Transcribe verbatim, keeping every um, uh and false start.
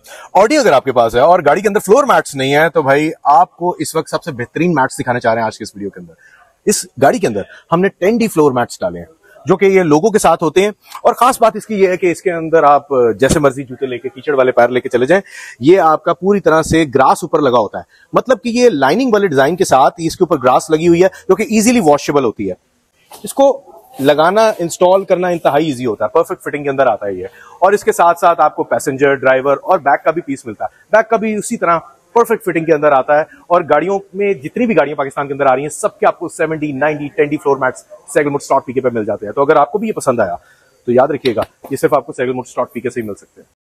Audi अगर आपके पास है और गाड़ी के अंदर फ्लोर मैट्स नहीं है तो भाई आपको इस वक्त सबसे बेहतरीन मैट्स दिखाने चाह रहे हैं आज के इस वीडियो के अंदर। इस गाड़ी के अंदर हमने टेन डी फ्लोर मैट्स डाले हैं जो कि ये लोगों के साथ होते हैं, और खास बात इसकी ये है कि इसके अंदर आप जैसे मर्जी जूते लेके कीचड़ वाले पैर लेके चले जाएं, ये आपका पूरी तरह से ग्रास ऊपर लगा होता है। मतलब कि ये लाइनिंग वाले डिजाइन के साथ इसके ऊपर ग्रास लगी हुई है जो कि इजीली वॉशेबल होती है। इसको लगाना, इंस्टॉल करना इंतहाई इजी होता है, परफेक्ट फिटिंग के अंदर आता है ये। और इसके साथ साथ आपको पैसेंजर, ड्राइवर और बैक का भी पीस मिलता है। बैक का भी उसी तरह परफेक्ट फिटिंग के अंदर आता है। और गाड़ियों में जितनी भी गाड़ियां पाकिस्तान के अंदर आ रही हैं सबके आपको seventy, ninety, ten D floor mats Saigal motors slot पीके पे मिल जाते हैं। तो अगर आपको भी ये पसंद आया तो याद रखिएगा ये सिर्फ आपको सैगल मोटर्स स्लॉट पीके से ही मिल सकते हैं।